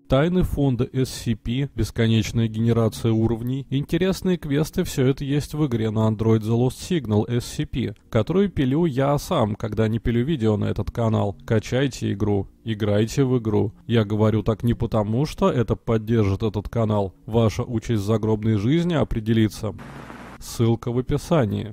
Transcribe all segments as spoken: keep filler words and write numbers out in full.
Тайны фонда эс си пи, бесконечная генерация уровней, интересные квесты — все это есть в игре на Android The Lost Signal эс си пи, которую пилю я сам, когда не пилю видео на этот канал. Качайте игру, играйте в игру. Я говорю так не потому, что это поддержит этот канал. Ваша участь в загробной жизни определится. Ссылка в описании.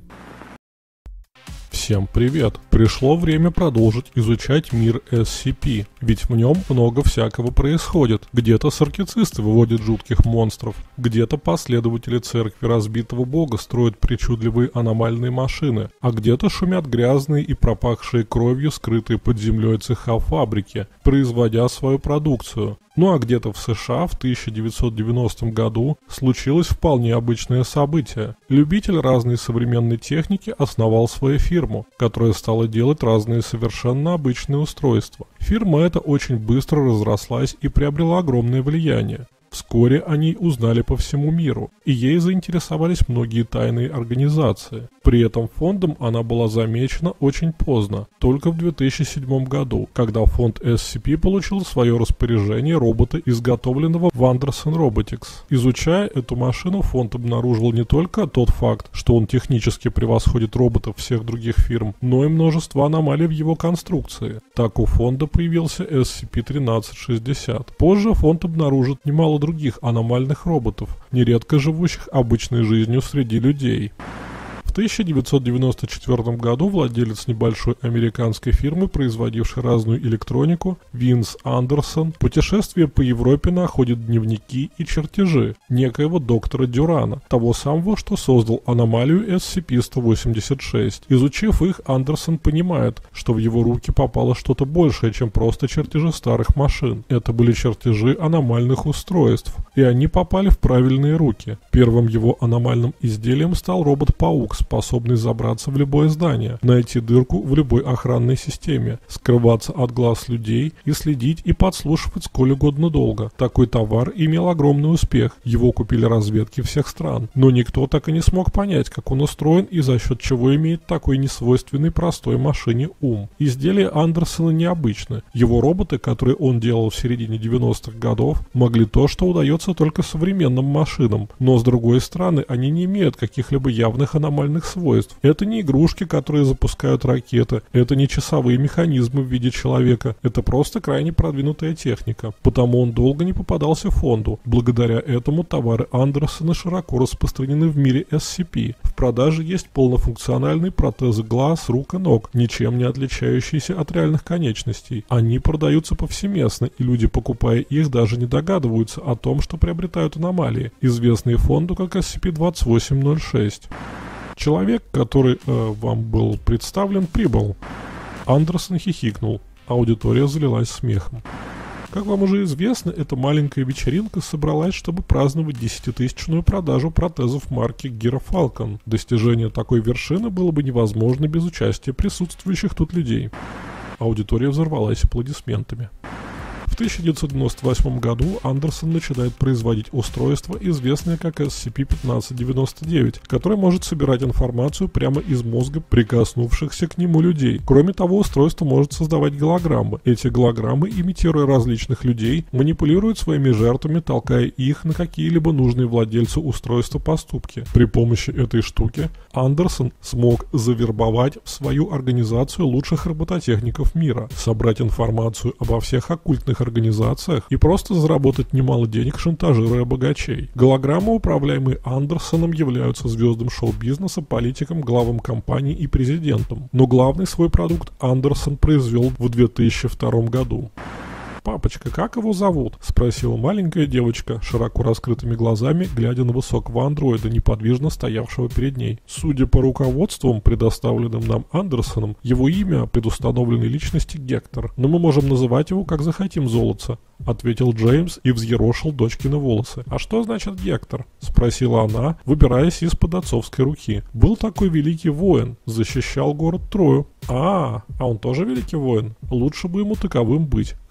Всем привет! Пришло время продолжить изучать мир эс си пи, ведь в нем много всякого происходит. Где-то саркицисты выводят жутких монстров, где-то последователи церкви разбитого бога строят причудливые аномальные машины, а где-то шумят грязные и пропахшие кровью скрытые под землей цеха фабрики, производя свою продукцию. Ну а где-то в США в тысяча девятьсот девяностом году случилось вполне обычное событие. Любитель разной современной техники основал свою фирму, которая стала делать разные совершенно обычные устройства. Фирма эта очень быстро разрослась и приобрела огромное влияние. Вскоре о ней узнали по всему миру, и ей заинтересовались многие тайные организации. При этом фондом она была замечена очень поздно, только в две тысячи седьмом году, когда фонд эс си пи получил в свое распоряжение робота, изготовленного в Anderson Robotics. Изучая эту машину, фонд обнаружил не только тот факт, что он технически превосходит роботов всех других фирм, но и множество аномалий в его конструкции. Так у фонда появился эс си пи тринадцать шестьдесят. Позже фонд обнаружит немало других аномальных роботов, нередко живущих обычной жизнью среди людей. В тысяча девятьсот девяносто четвёртом году владелец небольшой американской фирмы, производившей разную электронику, Винс Андерсон, в путешествии по Европе находит дневники и чертежи некоего доктора Дюрана, того самого, что создал аномалию эс си пи сто восемьдесят шесть. Изучив их, Андерсон понимает, что в его руки попало что-то большее, чем просто чертежи старых машин. Это были чертежи аномальных устройств, и они попали в правильные руки. Первым его аномальным изделием стал робот-паук, способный забраться в любое здание, найти дырку в любой охранной системе, скрываться от глаз людей и следить и подслушивать сколь угодно долго. Такой товар имел огромный успех, его купили разведки всех стран, но никто так и не смог понять, как он устроен и за счет чего имеет такой несвойственный простой машине ум. Изделия Андерсона необычны. Его роботы, которые он делал в середине девяностых годов, могли то, что удается только современным машинам, но с другой стороны они не имеют каких-либо явных аномальных свойств. Это не игрушки, которые запускают ракеты, это не часовые механизмы в виде человека, это просто крайне продвинутая техника. Потому он долго не попадался фонду. Благодаря этому товары Андерсона широко распространены в мире эс си пи. В продаже есть полнофункциональные протезы глаз, рук и ног, ничем не отличающиеся от реальных конечностей. Они продаются повсеместно, и люди, покупая их, даже не догадываются о том, что приобретают аномалии, известные фонду как эс си пи двадцать восемь ноль шесть. Человек, который э, вам был представлен, прибыл. Андерсон хихикнул. Аудитория залилась смехом. Как вам уже известно, эта маленькая вечеринка собралась, чтобы праздновать десятитысячную продажу протезов марки Гира Falcon. Достижение такой вершины было бы невозможно без участия присутствующих тут людей. Аудитория взорвалась аплодисментами. В тысяча девятьсот девяносто восьмом году Андерсон начинает производить устройство, известное как эс си пи пятнадцать девяносто девять, которое может собирать информацию прямо из мозга прикоснувшихся к нему людей. Кроме того, устройство может создавать голограммы. Эти голограммы, имитируя различных людей, манипулируют своими жертвами, толкая их на какие-либо нужные владельцу устройства поступки. При помощи этой штуки Андерсон смог завербовать в свою организацию лучших робототехников мира, собрать информацию обо всех оккультных организациях и просто заработать немало денег, шантажируя богачей. Голограммы, управляемые Андерсоном, являются звездам шоу-бизнеса, политиком, главам компаний и президентом. Но главный свой продукт Андерсон произвел в две тысячи втором году. «Папочка, как его зовут?» — спросила маленькая девочка, широко раскрытыми глазами, глядя на высокого андроида, неподвижно стоявшего перед ней. Судя по руководствам, предоставленным нам Андерсоном, его имя предустановленной личности Гектор, но мы можем называть его как захотим, золотца, — ответил Джеймс и взъерошил дочкины волосы. «А что значит Гектор?» — спросила она, выбираясь из-под отцовской руки. «Был такой великий воин, защищал город Трою». «А, а он тоже великий воин? Лучше бы ему таковым быть», —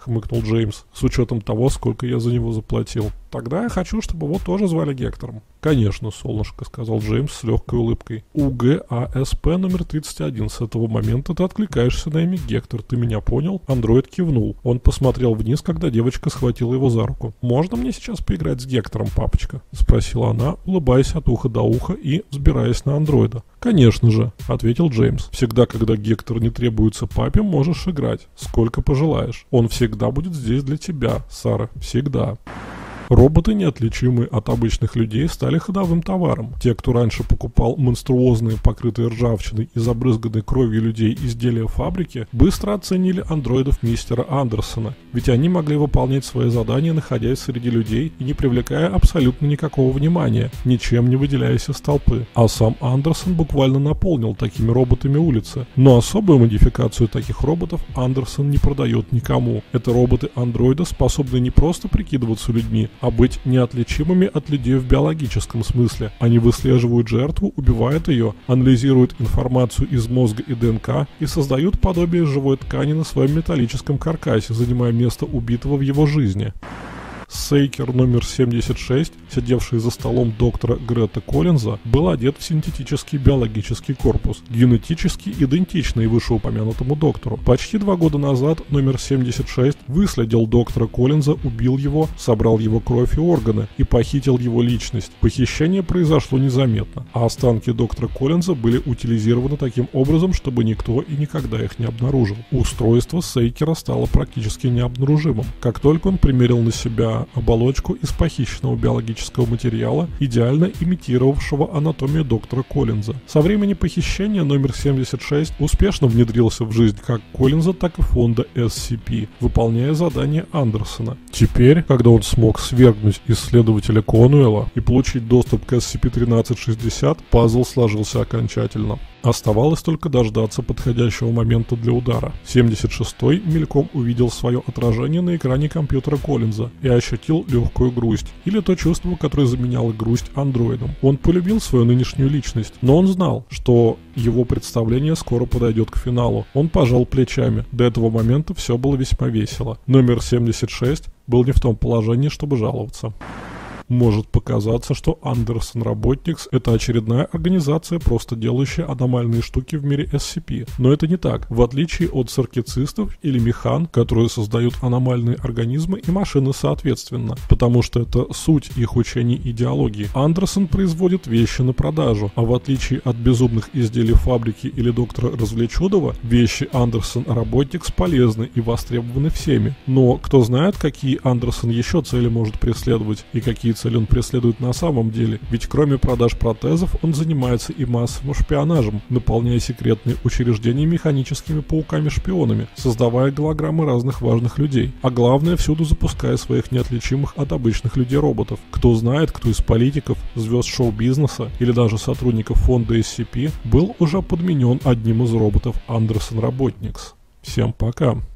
хмыкнул Джеймс, с учетом того, сколько я за него заплатил. Тогда я хочу, чтобы его тоже звали Гектором. Конечно, солнышко, сказал Джеймс с легкой улыбкой. У Г А С П номер тридцать один. С этого момента ты откликаешься на имя Гектор. Ты меня понял? Андроид кивнул. Он посмотрел вниз, когда девочка схватила его за руку. Можно мне сейчас поиграть с Гектором, папочка? Спросила она, улыбаясь от уха до уха и взбираясь на андроида. Конечно же, ответил Джеймс. Всегда, когда Гектор не требуется папе, можешь играть. Сколько пожелаешь. Он всегда будет здесь для тебя, Сара. Всегда. Роботы, неотличимые от обычных людей, стали ходовым товаром. Те, кто раньше покупал монструозные, покрытые ржавчиной и забрызганной кровью людей изделия фабрики, быстро оценили андроидов мистера Андерсона, ведь они могли выполнять свои задания, находясь среди людей и не привлекая абсолютно никакого внимания, ничем не выделяясь из толпы. А сам Андерсон буквально наполнил такими роботами улицы. Но особую модификацию таких роботов Андерсон не продает никому. Это роботы-андроиды, способные не просто прикидываться людьми, а быть неотличимыми от людей в биологическом смысле. Они выслеживают жертву, убивают ее, анализируют информацию из мозга и Д Н К и создают подобие живой ткани на своем металлическом каркасе, занимая место убитого в его жизни. Сейкер номер семьдесят шесть, сидевший за столом доктора Грета Коллинза, был одет в синтетический биологический корпус, генетически идентичный вышеупомянутому доктору. Почти два года назад номер семьдесят шесть выследил доктора Коллинза, убил его, собрал его кровь и органы и похитил его личность. Похищение произошло незаметно, а останки доктора Коллинза были утилизированы таким образом, чтобы никто и никогда их не обнаружил. Устройство Сейкера стало практически необнаружимым. Как только он примерил на себя оболочку из похищенного биологического материала, идеально имитировавшего анатомию доктора Коллинза. Со времени похищения номер семьдесят шесть успешно внедрился в жизнь как Коллинза, так и фонда С С Пи, выполняя задания Андерсона. Теперь, когда он смог свергнуть исследователя Конуэлла и получить доступ к С С Пи тринадцать шестьдесят, пазл сложился окончательно. Оставалось только дождаться подходящего момента для удара. семьдесят шестой мельком увидел свое отражение на экране компьютера Коллинза и ощутил легкую грусть, или то чувство, которое заменяло грусть андроидом. Он полюбил свою нынешнюю личность, но он знал, что его представление скоро подойдет к финалу. Он пожал плечами. До этого момента все было весьма весело. Номер семьдесят шесть был не в том положении, чтобы жаловаться. Может показаться, что Андерсон Роботникс — это очередная организация, просто делающая аномальные штуки в мире С С Пи. Но это не так. В отличие от саркицистов или механ, которые создают аномальные организмы и машины соответственно, потому что это суть их учений и идеологии. Андерсон производит вещи на продажу, а в отличие от безумных изделий фабрики или доктора Развлечудова, вещи Андерсон Роботникс полезны и востребованы всеми. Но кто знает, какие Андерсон еще цели может преследовать и какие цель он преследует на самом деле, ведь кроме продаж протезов он занимается и массовым шпионажем, наполняя секретные учреждения механическими пауками-шпионами, создавая голограммы разных важных людей, а главное, всюду запуская своих неотличимых от обычных людей-роботов. Кто знает, кто из политиков, звезд шоу-бизнеса или даже сотрудников фонда С С Пи был уже подменен одним из роботов Андерсон Роботникс. Всем пока!